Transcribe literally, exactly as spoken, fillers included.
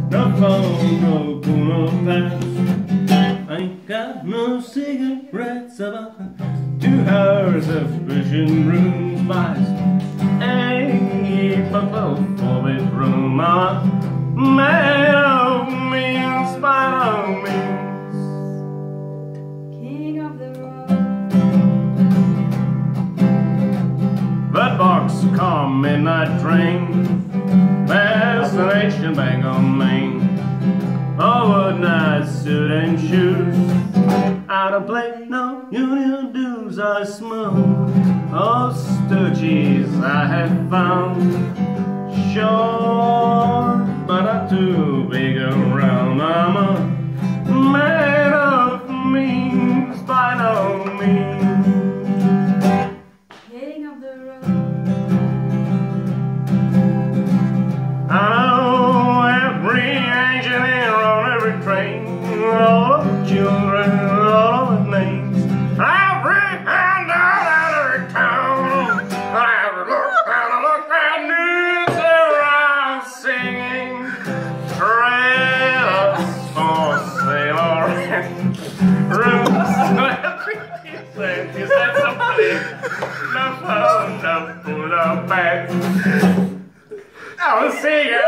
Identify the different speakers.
Speaker 1: no phone, no cool, no pants. Ain't got no cigarettes, about two hours of pushing room spice. Ain't but a four bedroom, mama, man of means, spite of means.
Speaker 2: King of the road.
Speaker 1: That boxcar midnight train, destination back on Main. Forward night suit and shoes, out of play, no union dues. I smoke all stooges I have found, short but not too big around. I'm a man of means, by no means.
Speaker 2: King of the road.
Speaker 1: I know every engineer on every train, all of the children, all of the names, every hand out of every town. I have to look and look and news around singing trailers for sailor rooms. He said somebody, no phone, no food, no bags. I was singing.